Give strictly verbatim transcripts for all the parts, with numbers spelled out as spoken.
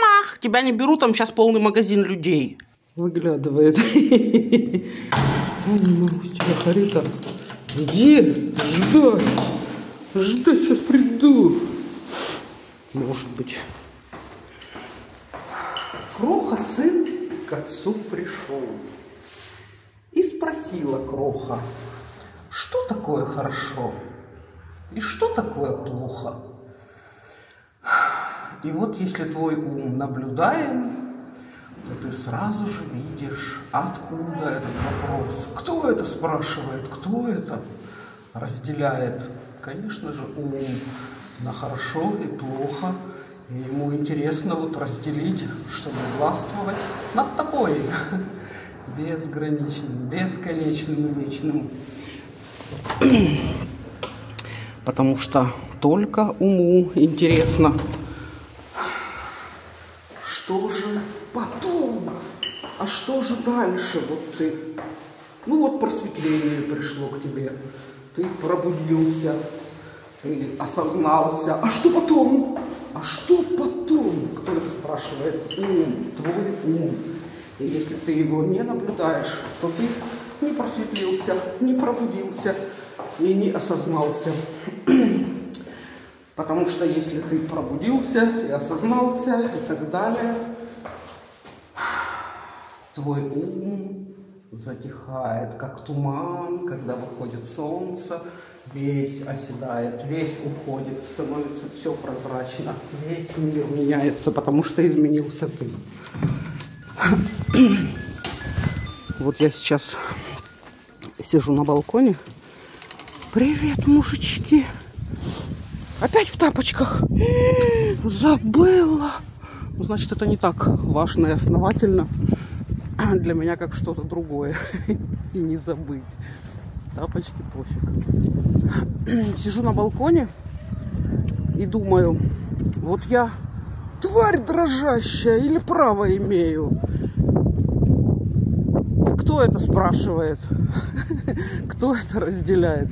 Мама, тебя не берут, там сейчас полный магазин людей. Выглядывает. Не могу с тебя, Харита. Где? Ждать. Ждать, сейчас приду. Может быть. Кроха, сын, к отцу пришел. И спросила Кроха, что такое хорошо и что такое плохо. И вот если твой ум наблюдаем, то ты сразу же видишь, откуда этот вопрос. Кто это спрашивает, кто это разделяет? Конечно же, ум на хорошо и плохо. И ему интересно вот разделить, чтобы властвовать над тобой. Безграничным, бесконечным и вечным. Потому что только уму интересно, что же потом, а что же дальше? Вот ты, ну вот просветление пришло к тебе, ты пробудился, ты осознался, а что потом? А что потом? Кто это спрашивает? Ум, твой ум. И если ты его не наблюдаешь, то ты не просветлился, не пробудился и не осознался. Потому что если ты пробудился и осознался и так далее, твой ум затихает, как туман, когда выходит солнце, весь оседает, весь уходит, становится все прозрачно, весь мир меняется, потому что изменился ты. Вот я сейчас сижу на балконе. Привет, мужички! Опять в тапочках. Забыла. Ну, значит, это не так важно и основательно для меня, как что-то другое. И не забыть. Тапочки пофиг. Сижу на балконе и думаю, вот я тварь дрожащая или право имею? И кто это спрашивает? Кто это разделяет?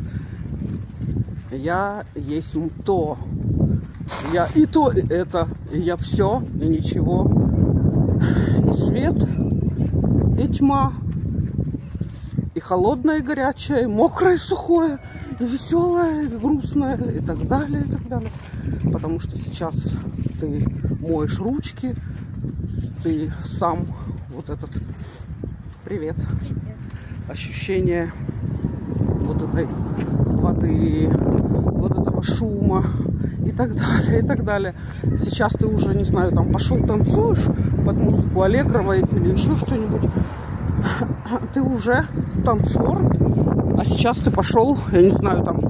Я есть то. Я и то, и это. И я все, и ничего. И свет, и тьма. И холодное, и горячее, и мокрое, и сухое. И веселое, и грустное, и так далее, и так далее. Потому что сейчас ты моешь ручки, ты сам вот этот... Привет. Привет. Ощущение вот этой воды, вот этого шума и так далее, и так далее. Сейчас ты уже, не знаю, там пошел танцуешь под музыку Аллегровой или еще что-нибудь. Ты уже танцор, а сейчас ты пошел, я не знаю, там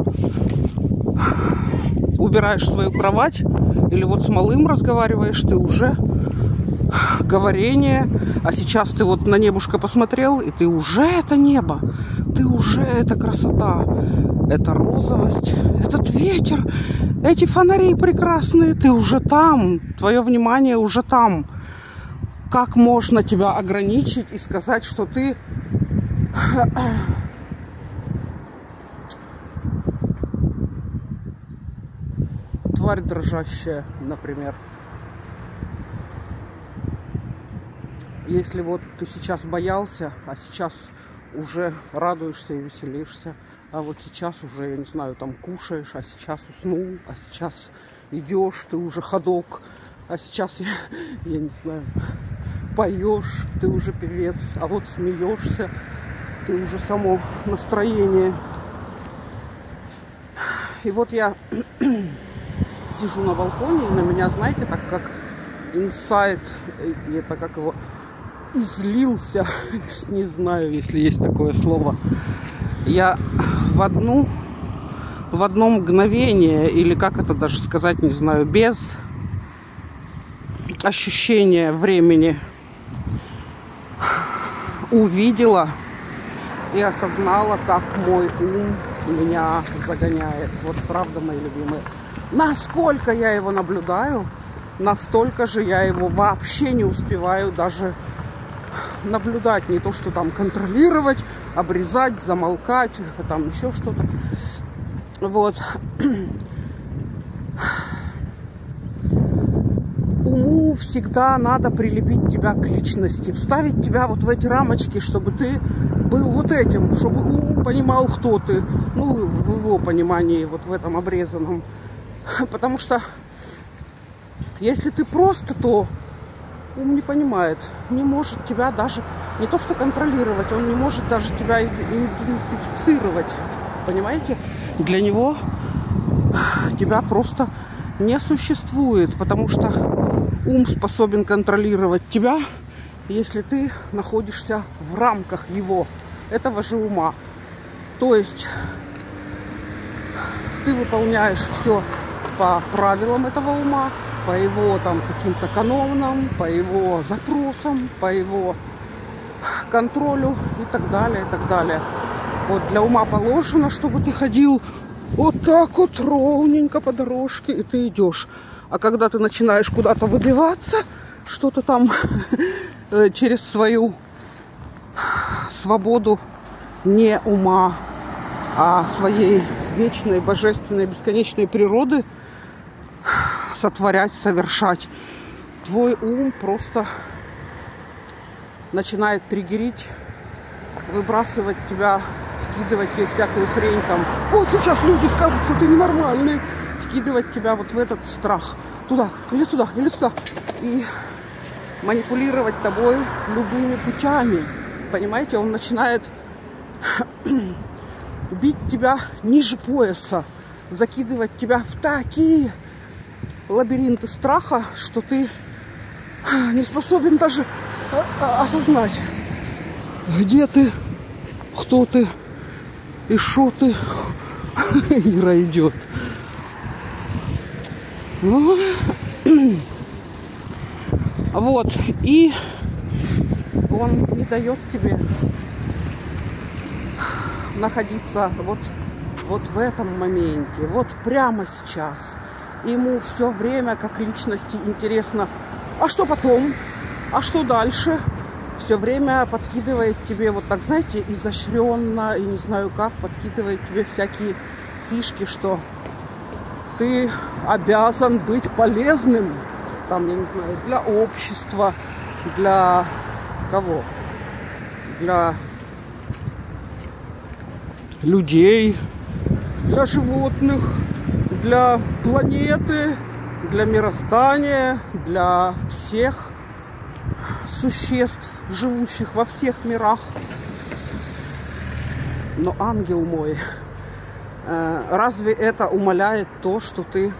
убираешь свою кровать или вот с малым разговариваешь, ты уже говорение, а сейчас ты вот на небушко посмотрел, и ты уже это небо, ты уже это красота, это розовость, этот ветер, эти фонари прекрасные, ты уже там, твое внимание уже там. Как можно тебя ограничить и сказать, что ты тварь дрожащая, например. Если вот ты сейчас боялся, а сейчас уже радуешься и веселишься, а вот сейчас уже, я не знаю, там кушаешь, а сейчас уснул, а сейчас идешь, ты уже ходок, а сейчас, я, я не знаю, поешь, ты уже певец, а вот смеешься, ты уже само настроение. И вот я сижу на балконе, и на меня, знаете, так как инсайт, это как его, излился, не знаю, если есть такое слово. Я в одну, в одно мгновение, или как это даже сказать, не знаю, без ощущения времени увидела и осознала, как мой ум меня загоняет. Вот правда, мои любимые. Насколько я его наблюдаю, настолько же я его вообще не успеваю даже наблюдать. Не то, что там контролировать, обрезать, замолкать, там еще что-то. Вот. Уму всегда надо прилепить тебя к личности, вставить тебя вот в эти рамочки, чтобы ты был вот этим, чтобы ум понимал, кто ты, ну, в его понимании, вот в этом обрезанном. Потому что если ты просто, то ум не понимает, не может тебя даже, не то что контролировать, он не может даже тебя идентифицировать, понимаете? Для него тебя просто не существует, потому что ум способен контролировать тебя, если ты находишься в рамках его, этого же ума. То есть ты выполняешь все по правилам этого ума, по его там каким-то канонам, по его запросам, по его контролю и так далее, и так далее. Вот для ума положено, чтобы ты ходил вот так вот ровненько по дорожке, и ты идешь. А когда ты начинаешь куда-то выбиваться, что-то там через свою свободу не ума, а своей вечной, божественной, бесконечной природы сотворять, совершать, твой ум просто начинает триггерить, выбрасывать тебя, скидывать тебе всякую хрень там. Вот сейчас люди скажут, что ты ненормальный. Скидывать тебя вот в этот страх. Туда, или сюда, или сюда. И манипулировать тобой любыми путями. Понимаете, он начинает бить тебя ниже пояса. Закидывать тебя в такие лабиринты страха, что ты не способен даже осознать, где ты, кто ты и шо ты. Ира идет. Вот. И он не дает тебе находиться вот, вот в этом моменте, вот прямо сейчас. Ему все время, как личности, интересно, а что потом, а что дальше? Все время подкидывает тебе, вот так, знаете, изощренно, и не знаю как, подкидывает тебе всякие фишки, что ты обязан быть полезным, там, я не знаю, для общества, для кого? Для людей, для животных, для планеты, для мироздания, для всех существ, живущих во всех мирах. Но, ангел мой, разве это умаляет то, что ты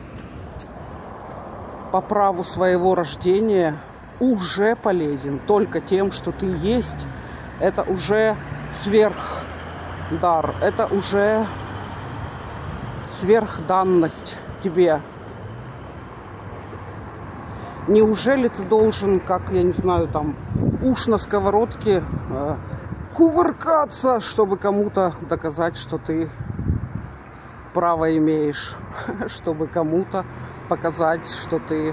по праву своего рождения уже полезен? Только тем, что ты есть, это уже сверхдар, это уже сверхданность тебе. Неужели ты должен, как, я не знаю, там, уж на сковородке э, кувыркаться, чтобы кому-то доказать, что ты право имеешь, чтобы кому-то показать, что ты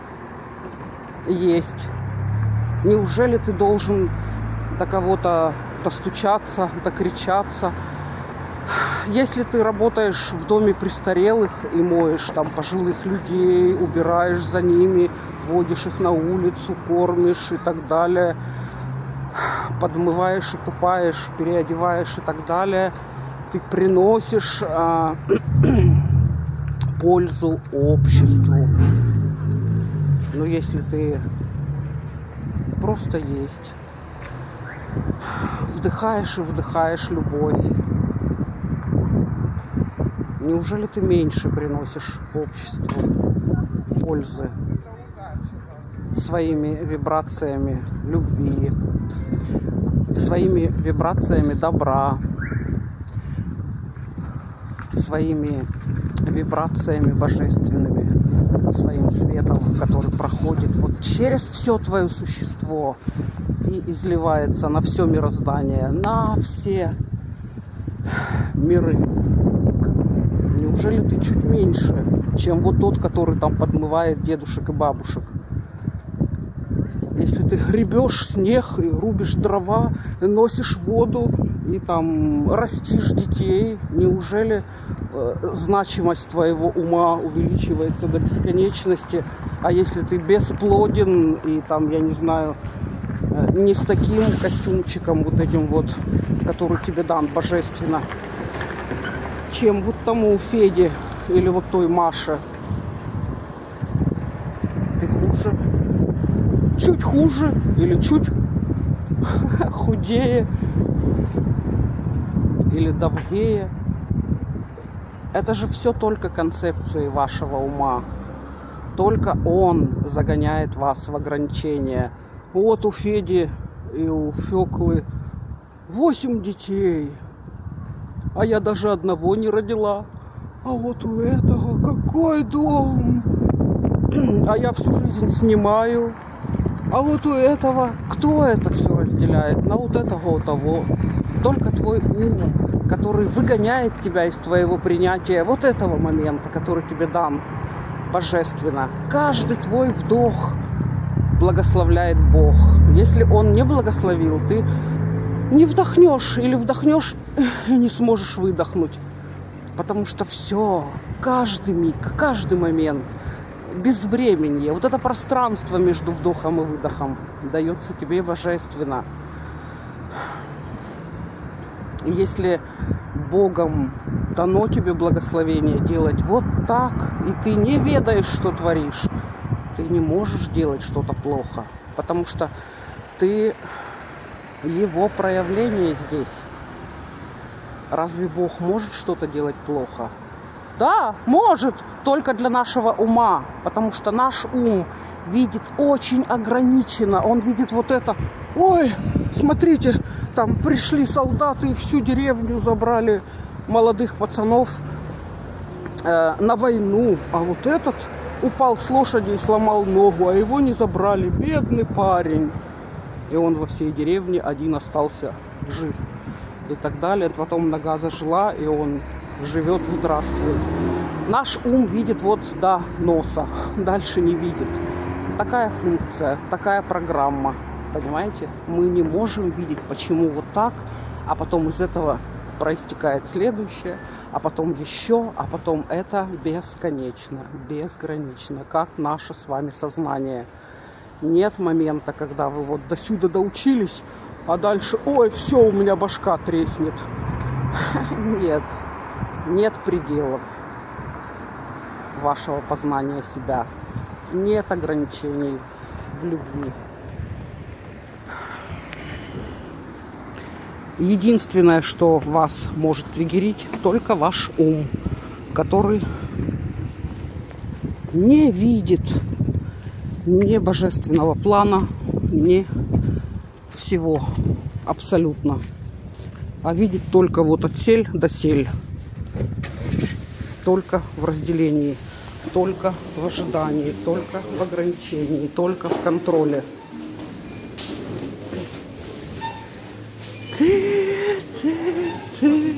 есть? Неужели ты должен до кого-то достучаться, докричаться? Если ты работаешь в доме престарелых и моешь там пожилых людей, убираешь за ними, водишь их на улицу, кормишь и так далее, подмываешь и купаешь, переодеваешь и так далее, ты приносишь а, пользу обществу. Но если ты просто есть, вдыхаешь и выдыхаешь любовь, неужели ты меньше приносишь обществу пользы своими вибрациями любви, своими вибрациями добра, своими вибрациями божественными, своим светом, который проходит вот через все твое существо и изливается на все мироздание, на все миры? Неужели ты чуть меньше, чем вот тот, который там подмывает дедушек и бабушек? Если ты гребешь снег и рубишь дрова, и носишь воду и там растишь детей, неужели э, значимость твоего ума увеличивается до бесконечности. А если ты бесплоден и там, я не знаю, э, не с таким костюмчиком вот этим вот, который тебе дан божественно, чем вот тому Феде или вот той Маше, ты хуже. Чуть хуже или чуть худее или довгее. Это же все только концепции вашего ума. Только он загоняет вас в ограничения. Вот у Феди и у Фёклы восемь детей, а я даже одного не родила. А вот у этого какой дом, а я всю жизнь снимаю. А вот у этого, кто это все разделяет? На вот этого, у того. Только твой ум, который выгоняет тебя из твоего принятия вот этого момента, который тебе дан божественно. Каждый твой вдох благословляет Бог. Если он не благословил, ты не вдохнешь или вдохнешь и не сможешь выдохнуть. Потому что все, каждый миг, каждый момент, безвременье, вот это пространство между вдохом и выдохом дается тебе божественно. И если Богом дано тебе благословение делать вот так, и ты не ведаешь, что творишь, ты не можешь делать что-то плохо, потому что ты его проявление здесь. Разве Бог может что-то делать плохо? Да, может, только для нашего ума, потому что наш ум видит очень ограниченно. Он видит вот это. Ой, смотрите, там пришли солдаты и всю деревню забрали молодых пацанов э, на войну. А вот этот упал с лошади и сломал ногу, а его не забрали. Бедный парень. И он во всей деревне один остался жив. И так далее. Потом нога зажила, и он живет, здравствует. Наш ум видит вот до носа, дальше не видит. Такая функция, такая программа. Понимаете? Мы не можем видеть, почему вот так, а потом из этого проистекает следующее, а потом еще, а потом это бесконечно, безгранично, как наше с вами сознание. Нет момента, когда вы вот до сюда доучились, а дальше, ой, все, у меня башка треснет. Нет, нет пределов вашего познания себя. Нет ограничений в любви. Единственное, что вас может триггерить, только ваш ум, который не видит ни божественного плана, ни всего абсолютно, а видит только вот отсель до сель, только в разделении, только в ожидании, только в ограничении, только в контроле. Ты, ты, ты,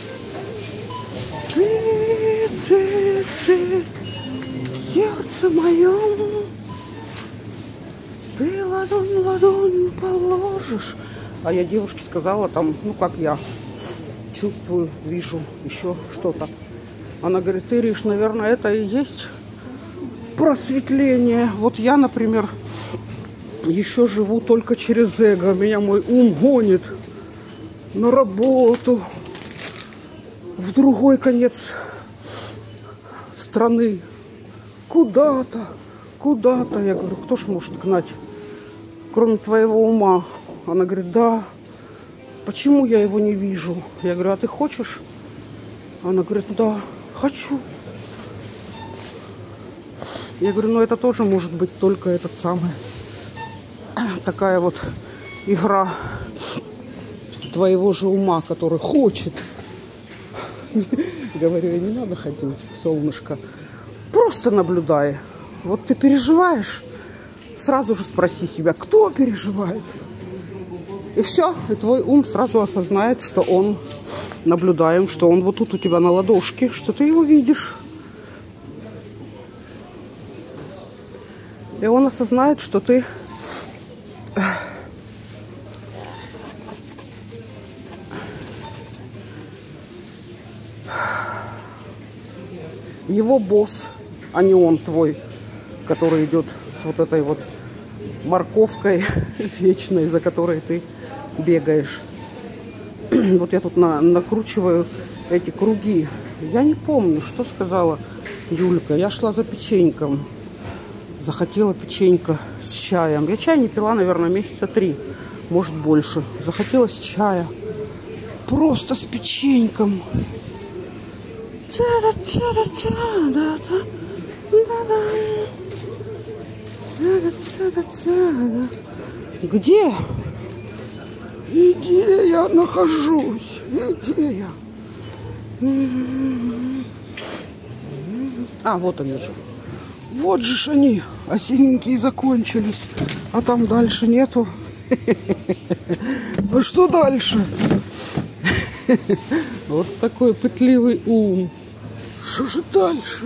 ты, ты, ты, в сердце моем ты ладонь, ладонь положишь. А я девушке сказала там, ну как я чувствую, вижу еще что-то. Она говорит, ты, Ириш, наверное, это и есть просветление. Вот я, например, еще живу только через эго. Меня мой ум гонит на работу, в другой конец страны, куда-то, куда-то. Я говорю, кто ж может гнать, кроме твоего ума? Она говорит, да. Почему я его не вижу? Я говорю, а ты хочешь? Она говорит, да, хочу. Я говорю, ну это тоже может быть только этот самый, такая вот игра твоего же ума, который хочет. Говорю, не надо ходить, солнышко. Просто наблюдай. Вот ты переживаешь, сразу же спроси себя, кто переживает. И все, и твой ум сразу осознает, что он наблюдаем, что он вот тут у тебя на ладошке, что ты его видишь. И он осознает, что ты его босс, а не он твой, который идет с вот этой вот морковкой вечной, за которой ты бегаешь. Вот я тут на, накручиваю эти круги. Я не помню, что сказала Юлька. Я шла за печеньком. Захотела печенька с чаем. Я чай не пила, наверное, месяца три, может больше. Захотелось чая. Просто с печеньком. Где? Где я нахожусь? Где я? А, вот они же. Вот же ж они, осенненькие, закончились. А там дальше нету. А что дальше? Вот такой пытливый ум. Что же дальше?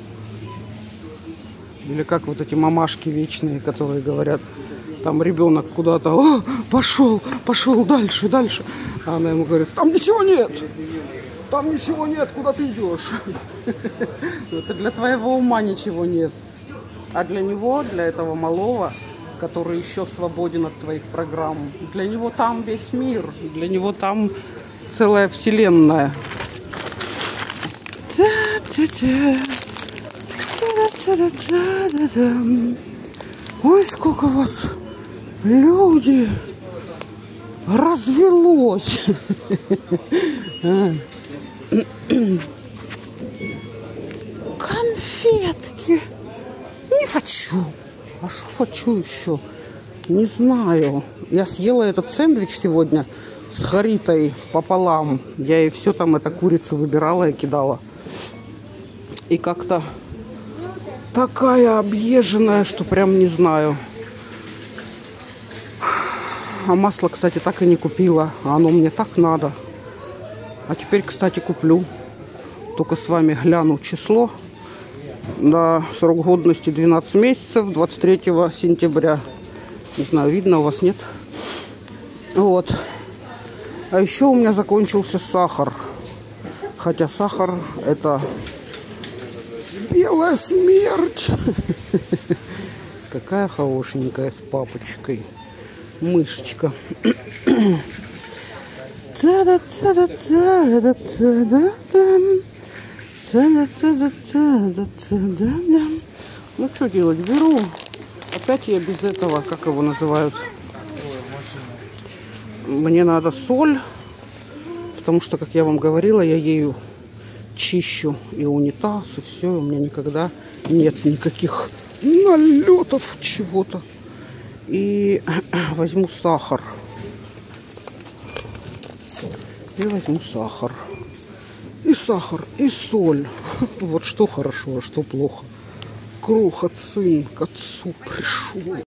Или как вот эти мамашки вечные, которые говорят, там ребенок куда-то, о, пошел, пошел дальше, дальше. А она ему говорит, там ничего нет. Там ничего нет, куда ты идешь? Это для твоего ума ничего нет. А для него, для этого малого, который еще свободен от твоих программ, для него там весь мир, для него там целая вселенная. Ой, сколько вас, люди, развелось. Конфетки. Не хочу. А что хочу еще? Не знаю. Я съела этот сэндвич сегодня с Харитой пополам. Я ей все там, эту курицу выбирала и кидала. И как-то такая объезженная, что прям не знаю. А масло, кстати, так и не купила. А оно мне так надо. А теперь, кстати, куплю. Только с вами гляну число. Да, срок годности двенадцать месяцев, двадцать третьего сентября. Не знаю, видно у вас, нет? Вот. А еще у меня закончился сахар. Хотя сахар это белая смерть. Какая хорошенькая с папочкой. Мышечка. Ну что делать? Беру. Опять я без этого, как его называют? Мне надо соль. Потому что, как я вам говорила, я ею чищу и унитаз, и все. У меня никогда нет никаких налетов чего-то. И возьму сахар. И возьму сахар. И сахар, и соль. Вот что хорошо, а что плохо. Крохот сын к отцу пришел.